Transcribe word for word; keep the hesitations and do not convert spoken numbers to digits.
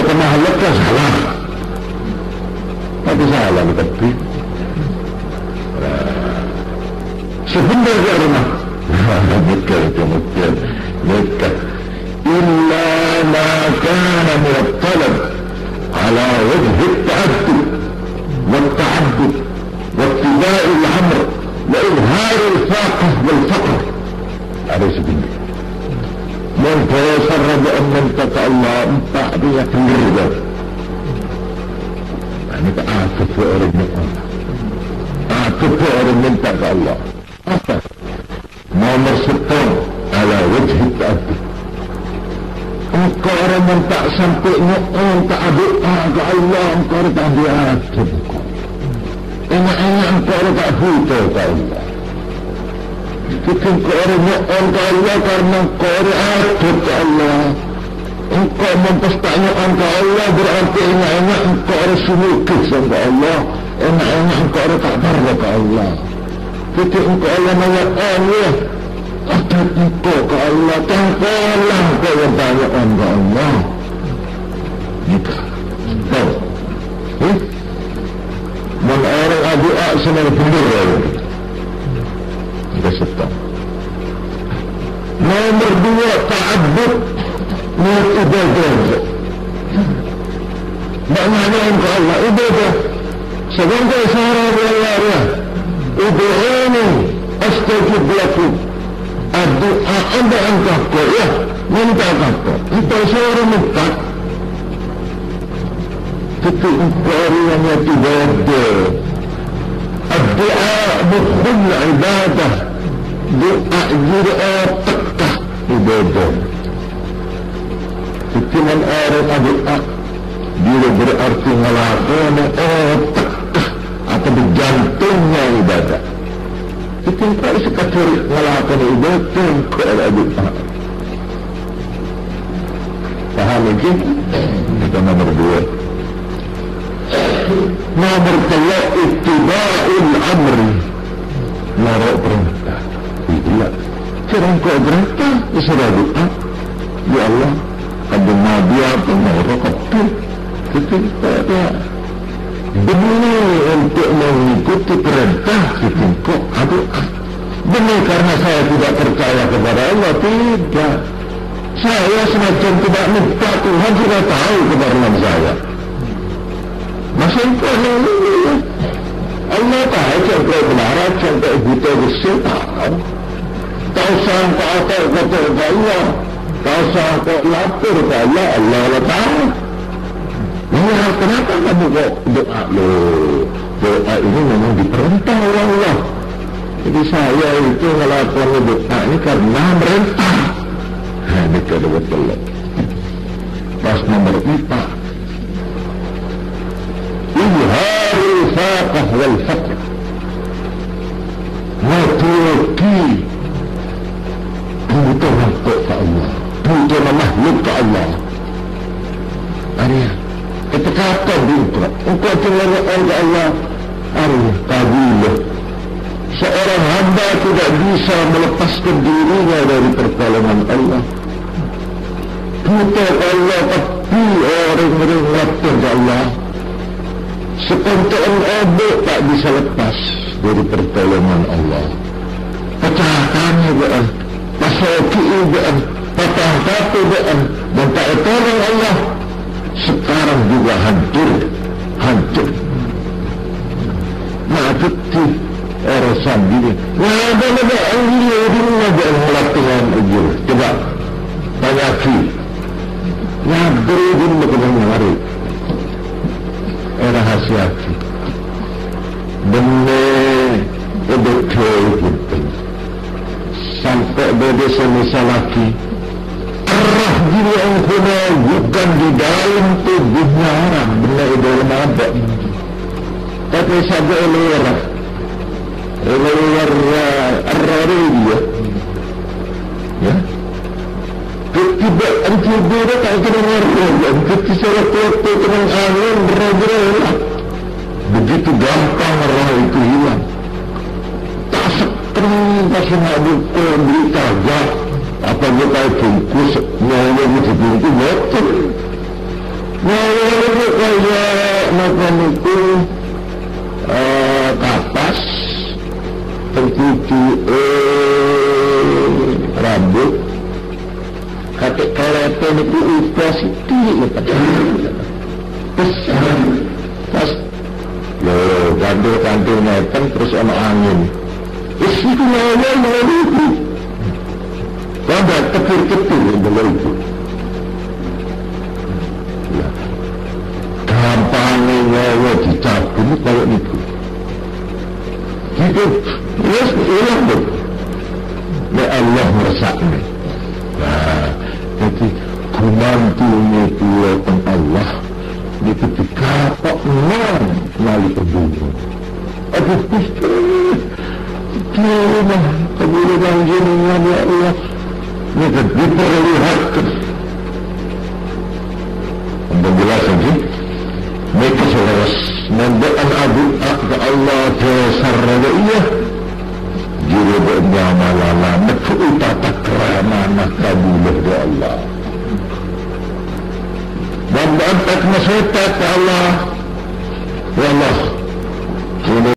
tengah lekas salah. Tapi salah tapi sebentar ya rumah. Betul itu betul. Betul. Illa ma kana murattalab ala wajh at-ta'addud wat-ta'addud واتباع الامر واظهار الفاقه والفقر. Ada sebentar. Mengkosar ba'an mentaka Allah empat dia keliru. Ini tak aktif orang mu'min. Aktif orang minta ke Allah. Apa? Nomor sepuluh ala wajh ta'addud. Engkau orang yang tak sampai mu'min tak doa ke Allah, engkau orang tak diaktif. Enak-enak engkau orang tak buta ke Allah. Kita engkau orang mu'min ke Allah karena engkau orang aktif ke Allah. Engkau mempertanya engkau Allah berarti enak-enak engkau orang sumukis ke Allah. Enak-enak engkau orang tak barra ke Allah. Kita engkau Allah mayak Allah. Aktif engkau ke Allah. Tangkalah engkau yang banyak ke Allah. Itu. Tahu? Eh? Dan orang adua senang benar. Kita setang. Nomor dua, ta'addud niat ibadah. Maknanya engkau Allah ibadah. Sebagai seorang Allah, ud'uni astajib lakum. Doa anda engkau kau ya, minta kau. Itu seorang minta. Itu engkau yang ibadah. Doa bukhul ibadah. Doa jur'ah tekah ibadah. Kecuman orang doa dia berarti melakukan otak atau berjantungnya ibadah. Itu kalau sekadar melakukan ibadah ke arah doa. Paham lagi? Itu nomor dua. Nomor tiga ittiba'ul amri. Narok perintah. Itulah. Cara kau perintah sudah doa. Ya Allah. Ada nabi apa mereka kata ketika dia demi untuk mengikuti perintah ketika ada demi karena saya tidak percaya kepada Allah. Tidak, saya semacam tidak minta Tuhan sudah tahu kebenaran saya. Masa itu Allah tahu sampai benar sampai buta besar tahu tahu sampai apa kata Allah. Kau kok lapor ke Allah, Allah Allah tahu. Ya, kenapa kamu kok doa lo? Doa ini memang diperintah oleh Allah. Jadi saya itu melakukan doa ini karena merintah. Nah, ini kada betul. Pas nomor empat. Izharul faqah wal faqr. Matuki. Butuh makhluk ke Allah. Butuh makhluk ke Allah. Arya, itu kata diukur. Engkau cenderung ke Allah. Arya, kabilah. Seorang hamba tidak bisa melepaskan dirinya dari pertolongan Allah. Butuh Allah, tapi orang-orang lapor ke Allah. Sepontaan obok tak bisa lepas dari pertolongan Allah. Pecahatannya beran. Pasal keadaan, patah kata dan dan tak tolong Allah sekarang juga hancur, hancur. Nah, itu orang sendiri. Nah, ada ada angin yang ada melakukan ujur. Coba tanya ki. Nah, berin berkenan hari. Era rahasia ki. Benar, betul betul. Sampai berdesa misal lagi arah diri engkau bukan di dalam tubuhnya orang benar di dalam ada tapi saja luar luar arah dia ya ketiba antibiotika tak kena ngaruh ketika waktu dengan angin bergerak begitu gampang arah itu hilang pasal nak buka berita agak apa kita bungkus nyanyi begitu betul. Nah, kaya makan itu uh, kapas tercuci eh, rambut katik kalepen itu udah sidik ya terus pas loh gantul-gantul ngeten terus ada angin isi itu nyawa nyawa itu ada kecil-kecil yang belum itu ya gampangnya nyawa dicabut kalau itu gitu yes hilang tuh ya Allah meresaknya nah jadi gumantunya Tuhan Allah itu dikapok non melalui kebunuh aduh Gusti gimana kebunuhan jenengan ya Allah itu diperlihatkan penjelasan sih mereka selaras membuatkan abu ke Allah dasar raga iya juru bernyamalala nekuutata keramana kabulah ya Allah dan berantak masyarakat Allah ya Allah